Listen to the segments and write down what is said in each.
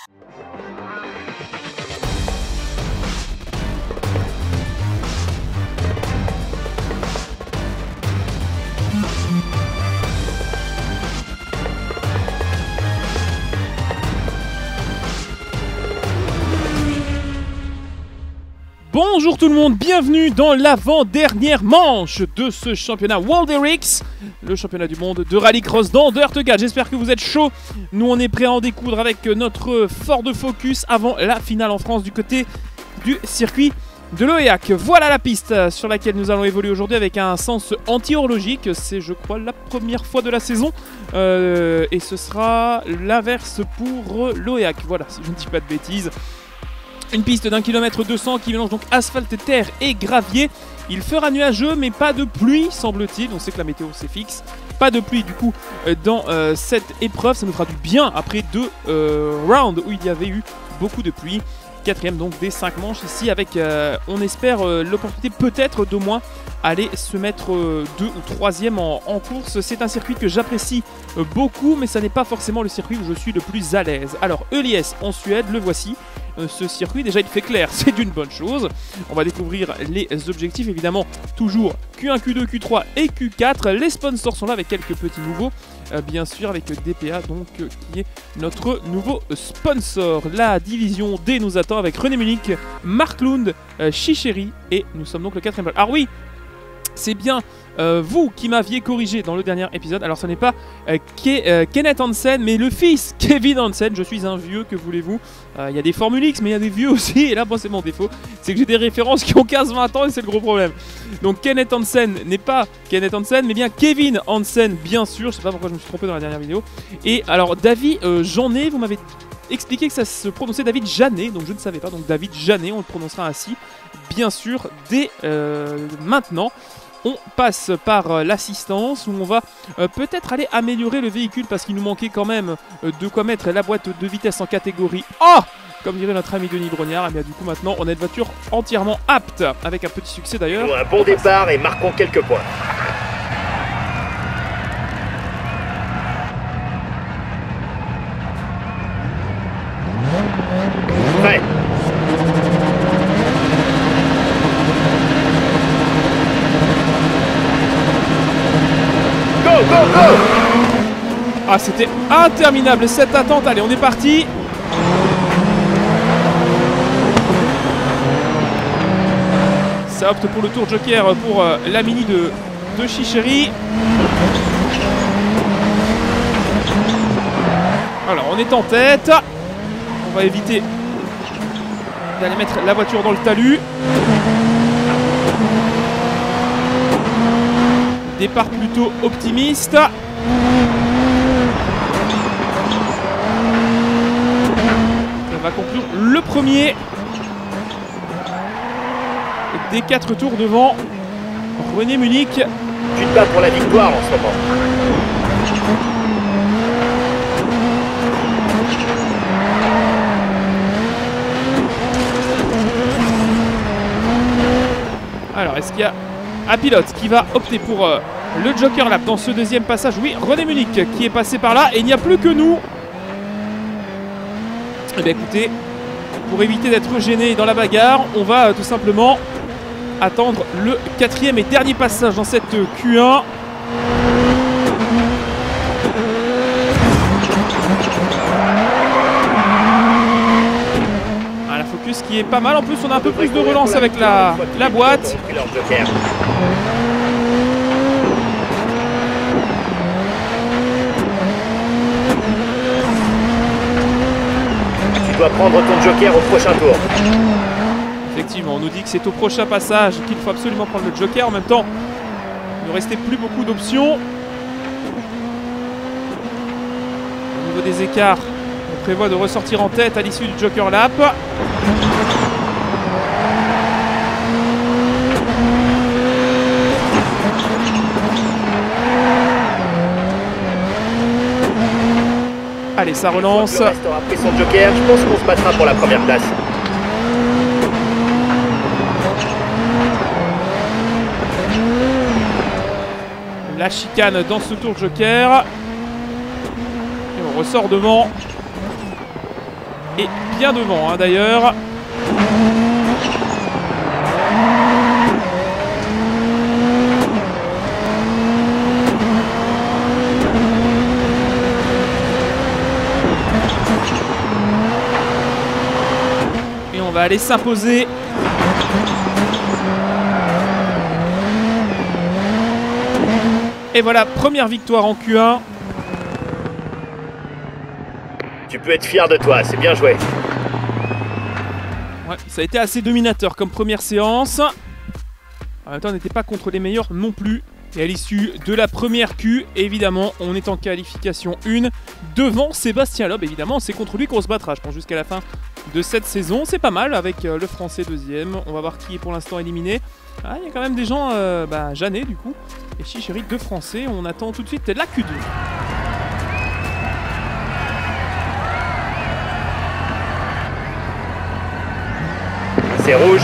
Bonjour tout le monde, bienvenue dans l'avant-dernière manche de ce championnat World RX, le championnat du monde de rallycross dans Dirt 4. J'espère que vous êtes chaud. Nous on est prêts à en découdre avec notre Ford Focus avant la finale en France du côté du circuit de l'Oéac. Voilà la piste sur laquelle nous allons évoluer aujourd'hui avec un sens anti-horlogique. C'est je crois la première fois de la saison et ce sera l'inverse pour l'Oéac. Voilà, si je ne dis pas de bêtises. Une piste d'1 km 200 qui mélange donc asphalte, terre et gravier. Il fera nuageux mais pas de pluie semble-t-il. On sait que la météo c'est fixe. Pas de pluie du coup dans cette épreuve. Ça nous fera du bien après deux rounds où il y avait eu beaucoup de pluie. Quatrième donc des 5 manches ici avec on espère l'opportunité peut-être d'au moins aller se mettre 2 ou 3e en course. C'est un circuit que j'apprécie beaucoup mais ça n'est pas forcément le circuit où je suis le plus à l'aise. Alors Eliès en Suède, le voici. Ce circuit déjà il fait clair, c'est une bonne chose. On va découvrir les objectifs évidemment, toujours Q1, Q2, Q3 et Q4. Les sponsors sont là avec quelques petits nouveaux, bien sûr avec DPA donc qui est notre nouveau sponsor. La division D nous attend avec René Munich, Mark Lund, Chicheri et nous sommes donc le 4e bloc. Alors oui, c'est bien vous qui m'aviez corrigé dans le dernier épisode. Alors ce n'est pas Kenneth Hansen mais le fils Kevin Hansen. Je suis un vieux, que voulez-vous. Il y a des Formule X mais il y a des vieux aussi. Et là moi c'est mon défaut, c'est que j'ai des références qui ont 15-20 ans et c'est le gros problème. Donc Kenneth Hansen n'est pas Kenneth Hansen mais bien Kevin Hansen bien sûr. Je sais pas pourquoi je me suis trompé dans la dernière vidéo. Et alors David Jeannet, vous m'avez expliqué que ça se prononçait David Jeannet. Donc je ne savais pas, donc David Jeannet on le prononcera ainsi bien sûr dès maintenant. On passe par l'assistance où on va peut-être aller améliorer le véhicule parce qu'il nous manquait quand même de quoi mettre la boîte de vitesse en catégorie A, comme dirait notre ami Denis Brognard. Et bien du coup maintenant on a une voiture entièrement apte avec un petit succès d'ailleurs. Un bon départ et marquons quelques points. Prêt. Go, go, go! Ah, c'était interminable cette attente. Allez, on est parti. Ça opte pour le tour joker pour la mini de Chicheri. Alors, on est en tête. On va éviter d'aller mettre la voiture dans le talus. Départ plutôt optimiste. On va conclure le premier des 4 tours devant René Munich. Tu te bats pour la victoire en ce moment. Alors, est-ce qu'il y a un pilote qui va opter pour le Joker Lap dans ce deuxième passage? Oui, René Munich qui est passé par là et il n'y a plus que nous. Eh bien écoutez, pour éviter d'être gêné dans la bagarre, on va tout simplement attendre le 4e et dernier passage dans cette Q1. Ah, la Focus qui est pas mal, en plus on a un peu plus de relance avec la boîte. Tu dois prendre ton joker au prochain tour. Effectivement, on nous dit que c'est au prochain passage qu'il faut absolument prendre le joker. En même temps, il ne restait plus beaucoup d'options. Au niveau des écarts, on prévoit de ressortir en tête à l'issue du Joker Lap. Allez, ça relance. Le reste aura pris son joker, je pense qu'on se battra pour la première place. La chicane dans ce tour joker. Et on ressort devant. est bien devant, hein, d'ailleurs. Et on va aller s'imposer. Et voilà, première victoire en Q1. Tu peux être fier de toi, c'est bien joué. Ouais, ça a été assez dominateur comme première séance. En même temps, on n'était pas contre les meilleurs non plus. Et à l'issue de la première Q, évidemment, on est en qualification 1 devant Sébastien Loeb. Évidemment, c'est contre lui qu'on se battra, je pense, jusqu'à la fin de cette saison. C'est pas mal avec le Français deuxième. On va voir qui est pour l'instant éliminé. Ah, il y a quand même des gens, Jeannet du coup. Et Chicheri, deux Français. On attend tout de suite la Q2. C'est rouge.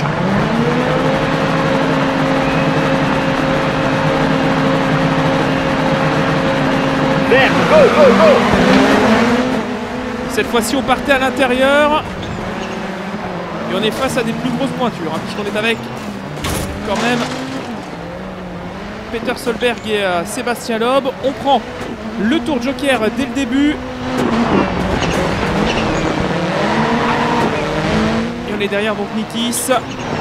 Vert, go, go, go. Cette fois-ci, on partait à l'intérieur. Et on est face à des plus grosses pointures, hein, puisqu'on est avec, quand même, Peter Solberg et Sébastien Loeb. On prend le tour joker dès le début. Et on est derrière donc Nikis. Faut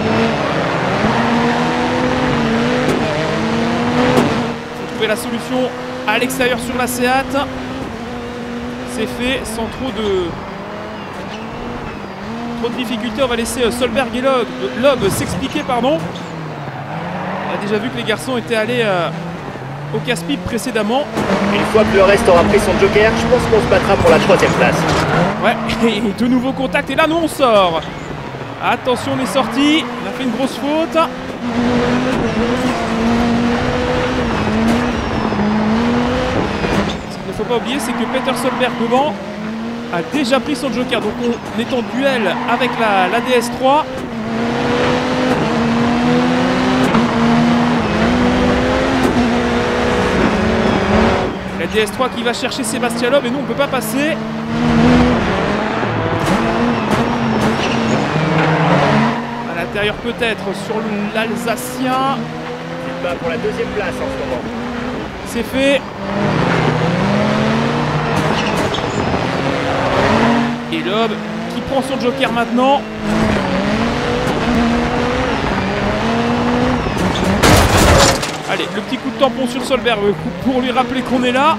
trouver la solution à l'extérieur sur la Seat. C'est fait sans trop de difficultés. On va laisser Solberg et Loeb s'expliquer, pardon. On a déjà vu que les garçons étaient allés au casse-pipe précédemment. Une fois que le reste aura pris son joker, je pense qu'on se battra pour la 3e place. Ouais, et de nouveaux contacts. Et là, nous, on sort. Attention, on est sorti. On a fait une grosse faute. Ce qu'il ne faut pas oublier, c'est que Peter Solberg devant a déjà pris son joker. Donc on est en duel avec la DS3. La DS3 qui va chercher Sébastien Loeb et nous on ne peut pas passer. À l'intérieur peut-être sur l'Alsacien. Il bat pour la 2e place en ce moment. C'est fait. Et Loeb qui prend son joker maintenant. Allez, le petit coup de tampon sur Solberg pour lui rappeler qu'on est là.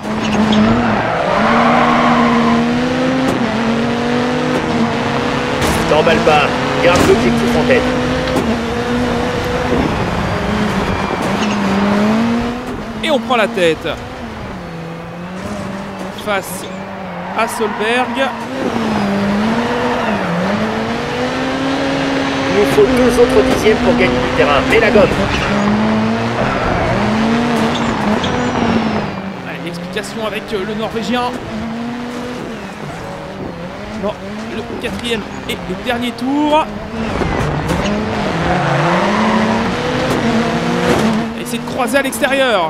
T'emballe pas, garde l'objectif en tête. Et on prend la tête. Face à Solberg. Il nous faut 2 autres dixièmes pour gagner du terrain. Mets la gomme. Allez, l'explication avec le Norvégien. Bon, le 4e et le dernier tour. Essayer de croiser à l'extérieur.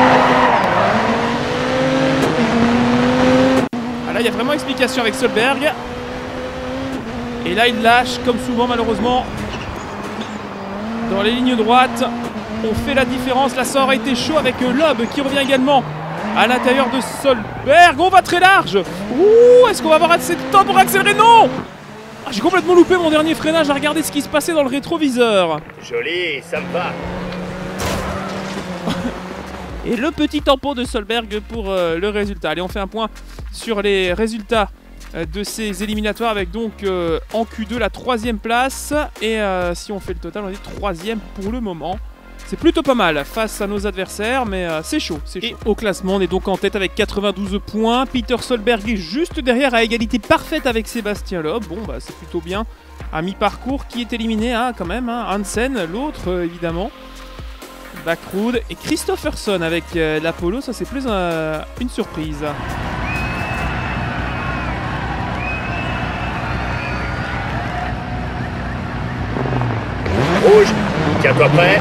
Ah, là, il y a vraiment explication avec Solberg. Et là, il lâche, comme souvent, malheureusement. Dans les lignes droites, on fait la différence. Là, ça aurait été chaud avec Loeb qui revient également à l'intérieur de Solberg. On va très large. Ouh, est-ce qu'on va avoir assez de temps pour accélérer? Non! Ah, j'ai complètement loupé mon dernier freinage à regarder ce qui se passait dans le rétroviseur. Joli, ça me va. Et le petit tampon de Solberg pour le résultat. Allez, on fait un point sur les résultats de ces éliminatoires avec donc en Q2 la 3e place. Et si on fait le total, on est 3e pour le moment. C'est plutôt pas mal face à nos adversaires, mais c'est chaud, Et au classement, on est donc en tête avec 92 points. Peter Solberg est juste derrière à égalité parfaite avec Sébastien Loeb. Bon, bah c'est plutôt bien. À mi-parcours, qui est éliminé quand même, hein, Hansen, l'autre évidemment. Backrud et Christopherson avec l'Apollo, ça c'est plus une surprise. Rouge, tiens-toi prêt.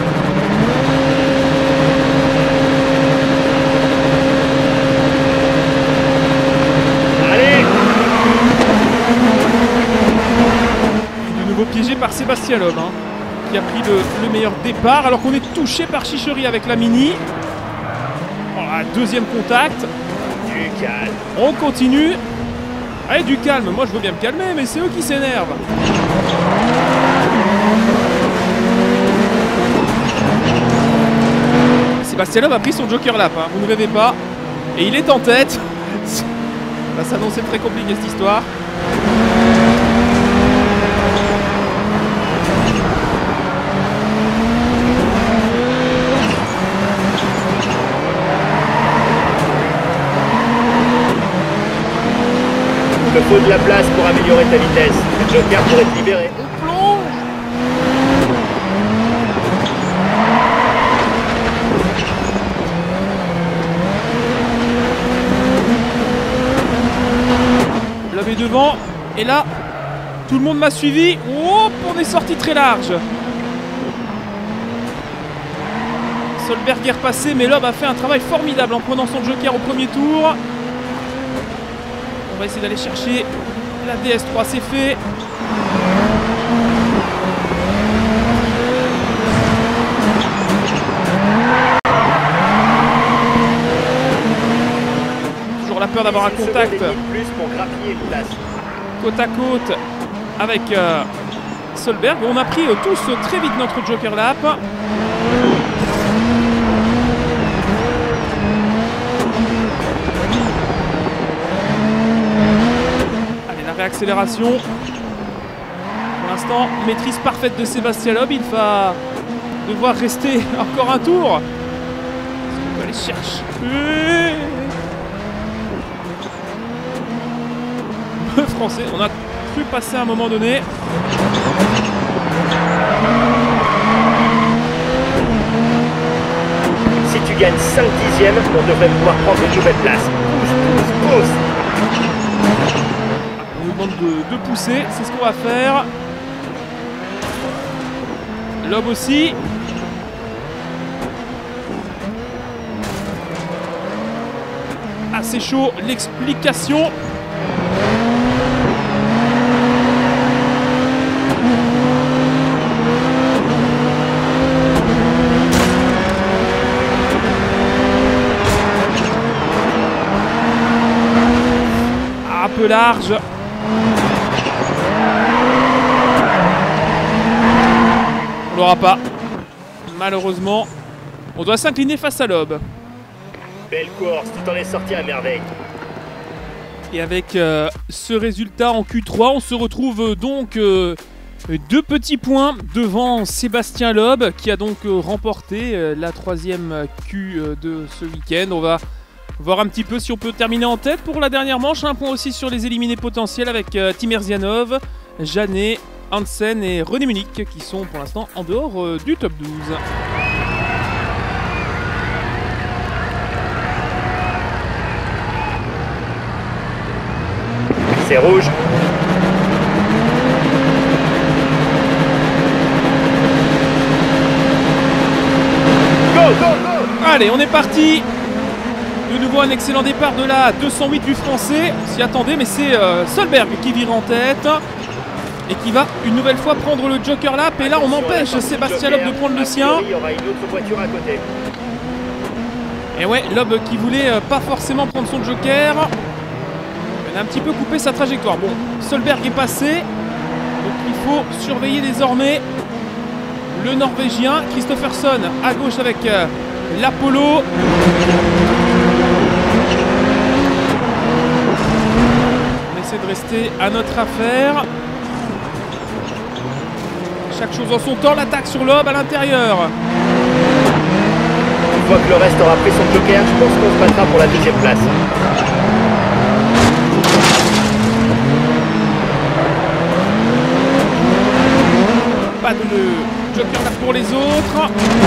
Allez. piégé par Sébastien Loeb, hein, qui a pris le meilleur départ, alors qu'on est touché par Chichery avec la Mini. Voilà, deuxième contact. Du calme. On continue. Allez, du calme. Moi, je veux bien me calmer, mais c'est eux qui s'énervent. Sébastien Loeb a pris son Joker Lap, hein, vous ne rêvez pas. Et il est en tête. Ça va s'annoncer très compliqué cette histoire. Il te faut de la place pour améliorer ta vitesse. Le Joker pourrait te libérer. On plonge. Loeb est devant. Et là, tout le monde m'a suivi. Hop, on est sorti très large. Solberg est repassé, mais Loeb a fait un travail formidable en prenant son Joker au premier tour. On va essayer d'aller chercher la DS3, c'est fait. Toujours la peur d'avoir un contact Plus pour grappiller une place. côte à côte avec Solberg. On a pris tous très vite notre Joker Lap. Accélération. Pour l'instant, maîtrise parfaite de Sébastien Loeb. Il va devoir rester encore un tour. On va aller chercher. Le français, on a cru passer à un moment donné. Si tu gagnes 5 dixièmes, on devrait pouvoir prendre une nouvelle place. Pousse, pousse, pousse. On nous demande de pousser, c'est ce qu'on va faire. Loeb aussi. Assez chaud, l'explication. Un peu large. On l'aura pas. Malheureusement, on doit s'incliner face à Loeb. Belle course, tu t'en es sorti à merveille. Et avec ce résultat en Q3, on se retrouve donc 2 petits points devant Sébastien Loeb, qui a donc remporté la 3e Q de ce week-end. On va voir un petit peu si on peut terminer en tête pour la dernière manche. Un point aussi sur les éliminés potentiels avec Timerzianov, Janet, Hansen et René Munich qui sont pour l'instant en dehors du top 12. C'est rouge. Go, go, go. Allez, on est parti. De nouveau un excellent départ de la 208 du français. On s'y attendait, mais c'est Solberg qui vire en tête. Et qui va une nouvelle fois prendre le Joker Lap. Et là, on empêche Sébastien Loeb de prendre le sien. Il y aura une autre voiture à côté. Et ouais, Loeb qui voulait pas forcément prendre son Joker. Il a un petit peu coupé sa trajectoire. Bon, Solberg est passé. Donc il faut surveiller désormais le Norvégien. Kristoffersson à gauche avec l'Apollo. On essaie de rester à notre affaire. Chaque chose en son temps. L'attaque sur Loeb à l'intérieur. Une fois que le reste aura pris son Joker, je pense qu'on se battra pour la 2e place. Pas de Joker Lap pour les autres.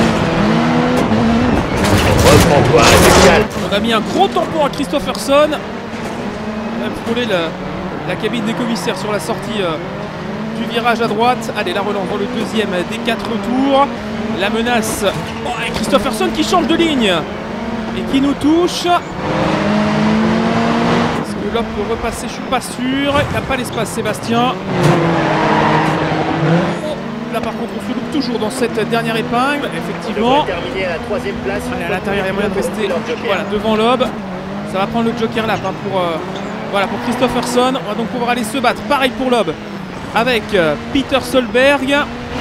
Reprends-toi, c'est calme. On a mis un gros tampon à Kristoffersson. On a même frôlé la cabine des commissaires sur la sortie du virage à droite. Allez, la relance dans le 2e des 4 tours. La menace. Oh, et Kristoffersson qui change de ligne et qui nous touche. Est-ce que Loeb peut repasser? Je suis pas sûr. Il n'a pas l'espace, Sébastien. Là par contre on se loupe toujours dans cette dernière épingle, effectivement. Terminer à la 3e place. Allez, à l'intérieur il y a moyen de rester voilà, devant l'aube. Ça va prendre le joker lap hein, pour Kristoffersson. On va donc pouvoir aller se battre. Pareil pour l'aube avec Peter Solberg. Du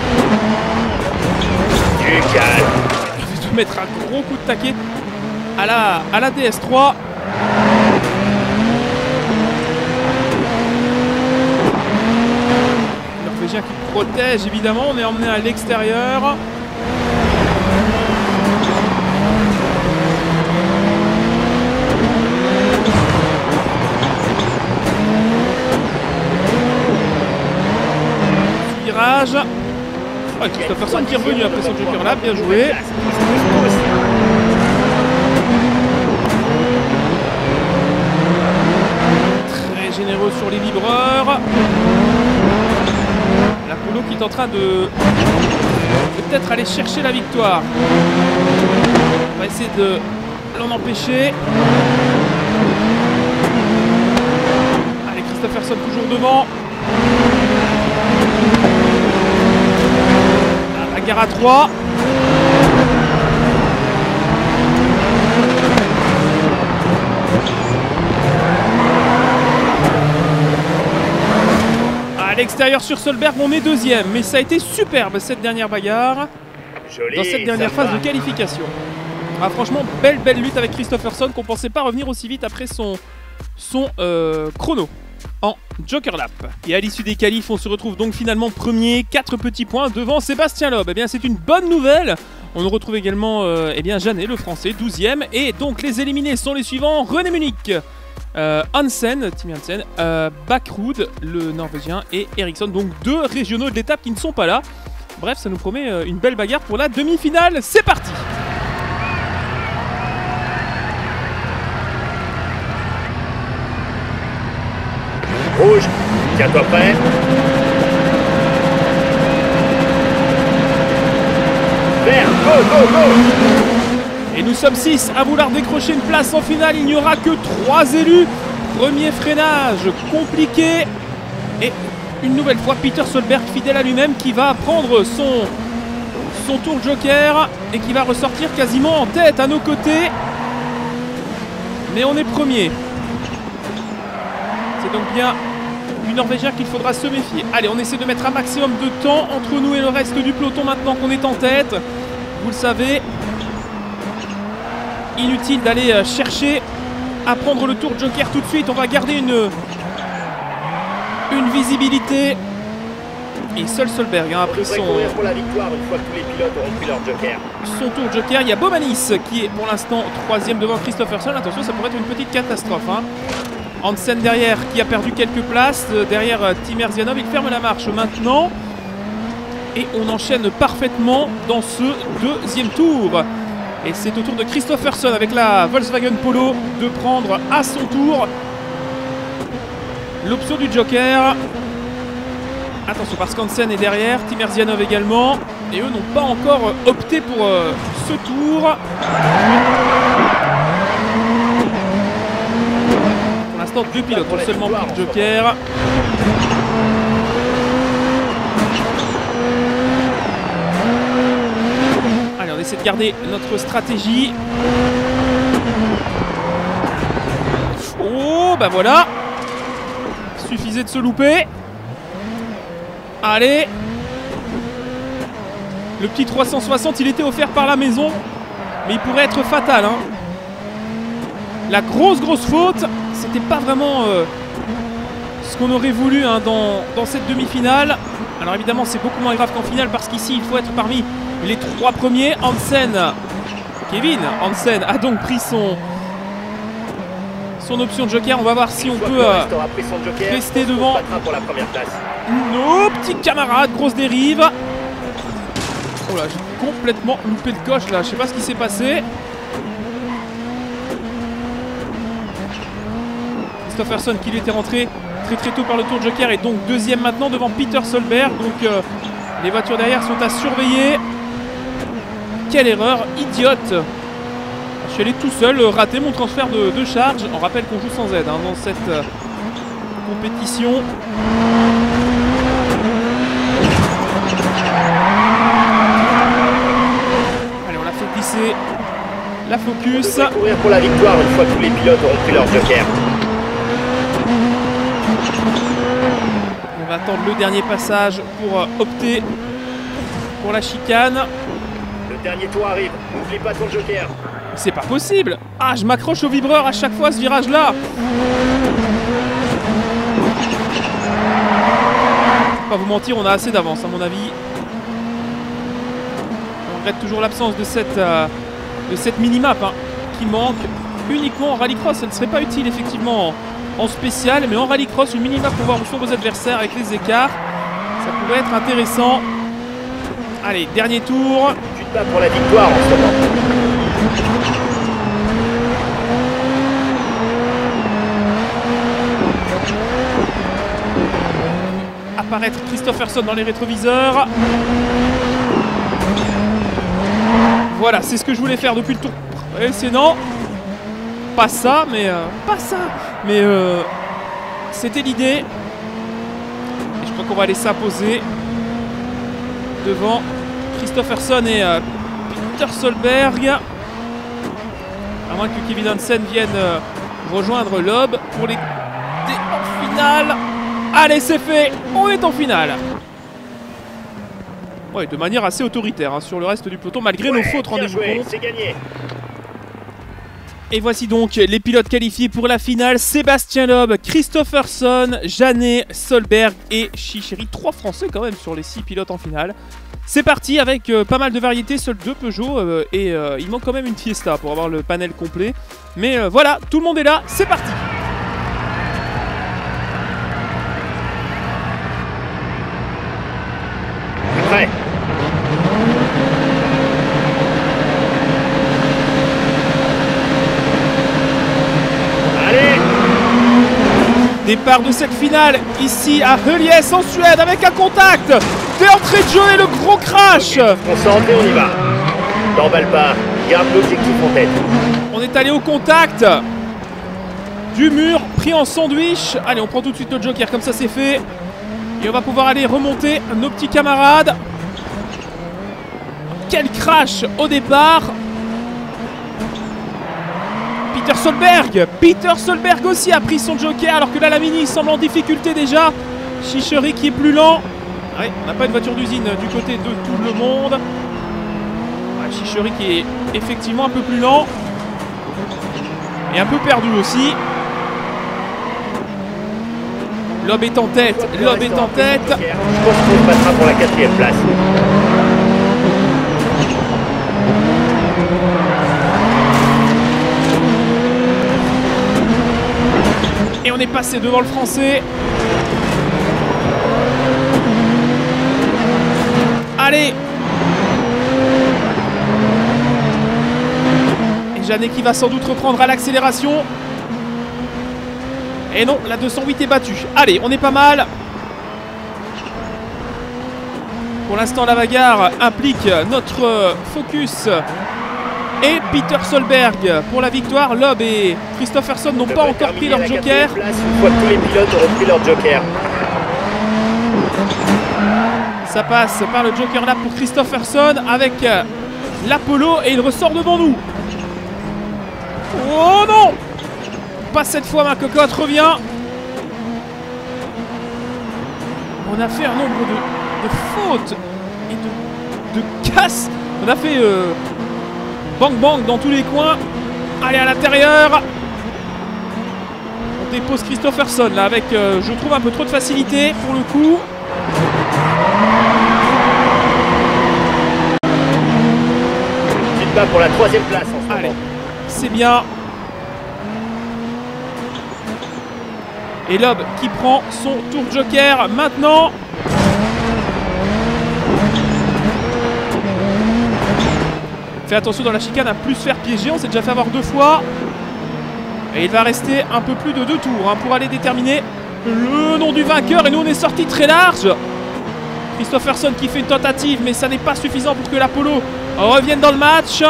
calme. Il va mettre un gros coup de taquet à la DS3. Norvégien qui protège évidemment, on est emmené à l'extérieur. Virage. Oh, Kristoffersson qui est revenu après son joker là, bien joué. Très généreux sur les libreurs. L'Apollo qui est en train de peut-être aller chercher la victoire. On va essayer de l'en empêcher. Allez, Kristoffersson toujours devant. La gare à 3. À l'extérieur sur Solberg, on est deuxième, mais ça a été superbe cette dernière bagarre. Joli, dans cette dernière phase de qualification. Ah, franchement, belle lutte avec Kristoffersson qu'on pensait pas revenir aussi vite après son chrono en joker lap. Et à l'issue des qualifs, on se retrouve donc finalement premier, 4 petits points devant Sébastien Loeb. Eh bien, c'est une bonne nouvelle. On retrouve également Janet, le français, 12e. Et donc, les éliminés sont les suivants. René Munich, Hansen, Timmy Hansen, Bakkerud, le norvégien, et Eriksson. Donc, 2 régionaux de l'étape qui ne sont pas là. Bref, ça nous promet une belle bagarre pour la demi-finale. C'est parti! Rouge, tiens-toi prêt. Vert, go, go, go. Et nous sommes 6 à vouloir décrocher une place en finale. Il n'y aura que 3 élus. Premier freinage compliqué. Et une nouvelle fois, Peter Solberg, fidèle à lui-même, qui va prendre son tour joker et qui va ressortir quasiment en tête à nos côtés. Mais on est premier. C'est donc bien du Norvégien qu'il faudra se méfier. Allez, on essaie de mettre un maximum de temps entre nous et le reste du peloton maintenant qu'on est en tête. Vous le savez, inutile d'aller chercher à prendre le tour joker tout de suite. On va garder une visibilité. Et seul Solberg a pris pour la victoire une fois que tous les pilotes auront pris leur joker. Son tour joker. Il y a Bomanis qui est pour l'instant 3e devant Kristoffersson. Attention, ça pourrait être une petite catastrophe. Hansen derrière qui a perdu quelques places. Derrière Timmer Zianov, il ferme la marche maintenant. Et on enchaîne parfaitement dans ce deuxième tour. Et c'est au tour de Kristoffersson avec la Volkswagen Polo de prendre à son tour l'option du joker. Attention parce qu'Hansen est derrière, Timmer Zianov également. Et eux n'ont pas encore opté pour ce tour. Pour l'instant, 2 pilotes ont seulement pris le joker. Allez, on essaie de garder notre stratégie. Oh, bah voilà. Suffisait de se louper. Allez. Le petit 360, il était offert par la maison. Mais il pourrait être fatal. La grosse faute, c'était pas vraiment ce qu'on aurait voulu dans cette demi-finale. Alors évidemment, c'est beaucoup moins grave qu'en finale parce qu'ici, il faut être parmi les 3 premiers. Kevin Hansen a donc pris son option de joker. On va voir si on peut rester devant nos petits camarades. Grosse dérive. Oh là, j'ai complètement loupé le coche là. Je sais pas ce qui s'est passé. Kristoffersson qui lui était rentré très tôt par le tour de joker et donc deuxième maintenant devant Peter Solberg. Donc les voitures derrière sont à surveiller. Quelle erreur idiote. Je suis allé tout seul rater mon transfert de charge. On rappelle qu'on joue sans aide dans cette compétition. passer la Focus. On devrait courir pour la victoire une fois que tous les pilotes auront pris leur joker. On va attendre le dernier passage pour opter pour la chicane. Le dernier tour arrive, n'oublie pas ton joker. C'est pas possible. Ah, je m'accroche au vibreur à chaque fois ce virage-là. Pas vous mentir, on a assez d'avance à mon avis. On regrette toujours l'absence de cette minimap hein, qui manque uniquement en rallycross. Elle ne serait pas utile effectivement en spécial, mais en rallycross, une minimap pour voir où sont vos adversaires avec les écarts, ça pourrait être intéressant. Allez, dernier tour. Tu te bats pour la victoire en ce moment. Apparaître Christopherson dans les rétroviseurs. Voilà, c'est ce que je voulais faire depuis le tour précédent. Pas ça, mais c'était l'idée. Et je crois qu'on va aller s'imposer devant Christopherson et Peter Solberg. À moins que Kevin Hansen vienne rejoindre Loeb pour les en finale. Allez, c'est fait, on est en finale. Ouais, de manière assez autoritaire hein, sur le reste du peloton, malgré nos fautes, rendez-vous compte. C'est gagné. Et voici donc les pilotes qualifiés pour la finale. Sébastien Loeb, Christopherson, Janet, Solberg et Chicheri. 3 Français quand même sur les 6 pilotes en finale. C'est parti avec pas mal de variétés, seuls 2 Peugeot et il manque quand même une Fiesta pour avoir le panel complet. Mais voilà, tout le monde est là, c'est parti. Prêt. Allez. Départ de cette finale ici à Helies en Suède avec un contact d'entrée de jeu et le gros crash. Concentré, on y va. T'emballe pas, garde l'objectif en tête. On est allé au contact du mur, pris en sandwich. Allez, on prend tout de suite le joker, comme ça c'est fait. Et on va pouvoir aller remonter nos petits camarades. Quel crash au départ. Peter Solberg aussi a pris son joker alors que là la Mini semble en difficulté déjà. Chicheri qui est plus lent. Ouais, on n'a pas une voiture d'usine du côté de tout le monde. Ouais, Chicheri qui est effectivement un peu plus lent. Et un peu perdu aussi. Loeb est en tête, Loeb est en tête. Je pense qu'on passera pour la 4e place. Et on est passé devant le Français. Allez. Et Janet qui va sans doute reprendre à l'accélération. Et non, la 208 est battue. Allez, on est pas mal. Pour l'instant, la bagarre implique notre Focus et Peter Solberg pour la victoire. Loeb et Christopherson n'ont pas encore pris leur joker. Une fois que tous les pilotes auront pris leur joker. Ça passe par le joker là pour Christopherson avec l'Apollo et il ressort devant nous. Oh non! Pas cette fois, ma cocotte, reviens. On a fait un nombre de fautes et de casses. On a fait bang bang dans tous les coins. Allez, à l'intérieur. On dépose Christopherson là avec, je trouve, un peu trop de facilité pour le coup. Tu te bats pour la 3e place en ce Allez, moment. c'est bien. Et Loeb qui prend son tour joker maintenant. Fais attention dans la chicane à plus se faire piéger. On s'est déjà fait avoir 2 fois. Et il va rester un peu plus de 2 tours hein, pour aller déterminer le nom du vainqueur. Et nous on est sorti très large. Christopherson qui fait une tentative, mais ça n'est pas suffisant pour que l'Apollo revienne dans le match.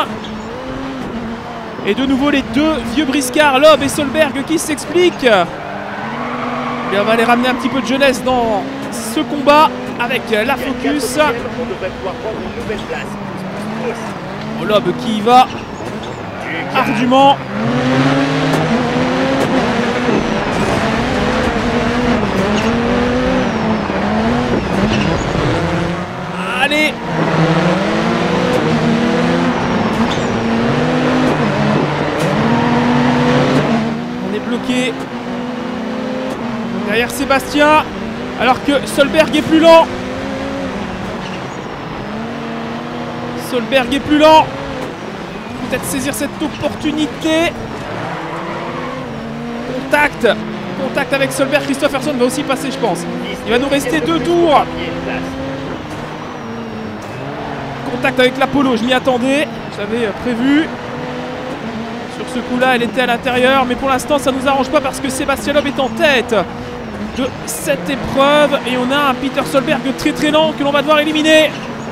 Et de nouveau les 2 vieux briscards, Loeb et Solberg, qui s'expliquent. Et on va aller ramener un petit peu de jeunesse dans ce combat avec la Focus. On devrait pouvoir prendre une nouvelle place. Oh, Loeb qui y va ardument. Allez. On est bloqué derrière Sébastien, alors que Solberg est plus lent. Solberg est plus lent. Peut-être saisir cette opportunité. Contact avec Solberg. Kristoffersson va aussi passer, je pense. Il va nous rester 2 tours. Contact avec l'Apollo, je m'y attendais. J'avais prévu. Sur ce coup-là, elle était à l'intérieur. Mais pour l'instant, ça ne nous arrange pas parce que Sébastien Loeb est en tête de cette épreuve. Et on a un Peter Solberg très lent que l'on va devoir éliminer.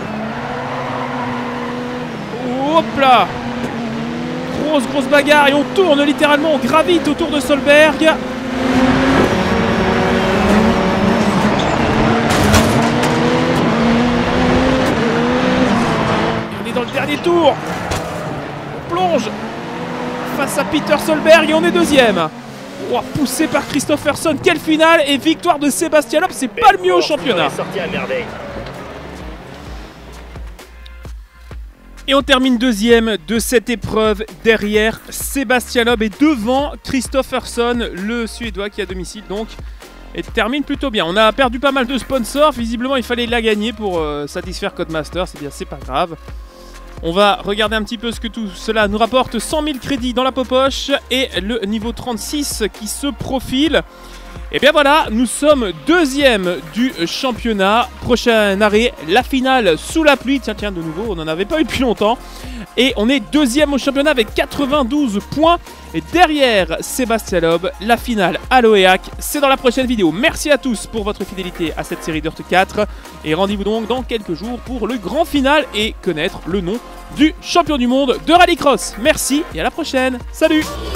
Hop là. Grosse bagarre et on tourne littéralement, on gravite autour de Solberg. On est dans le dernier tour. On plonge face à Peter Solberg et on est deuxième. Oh, poussé par Kristoffersson, quelle finale et victoire de Sébastien Loeb, c'est pas le mieux au championnat. Et on termine deuxième de cette épreuve derrière Sébastien Loeb et devant Kristoffersson, le Suédois qui est à domicile donc. Et termine plutôt bien. On a perdu pas mal de sponsors. Visiblement, il fallait la gagner pour satisfaire Codemaster. C'est bien, c'est pas grave. On va regarder un petit peu ce que tout cela nous rapporte. 100 000 crédits dans la poche et le niveau 36 qui se profile. Et bien voilà, nous sommes deuxième du championnat. Prochain arrêt, la finale sous la pluie. Tiens, de nouveau, on n'en avait pas eu depuis longtemps. Et on est deuxième au championnat avec 92 points. Et derrière Sébastien Loeb, la finale à l'Oeac. C'est dans la prochaine vidéo. Merci à tous pour votre fidélité à cette série Dirt 4. Et rendez-vous donc dans quelques jours pour le grand final et connaître le nom du champion du monde de rallycross. Merci et à la prochaine. Salut!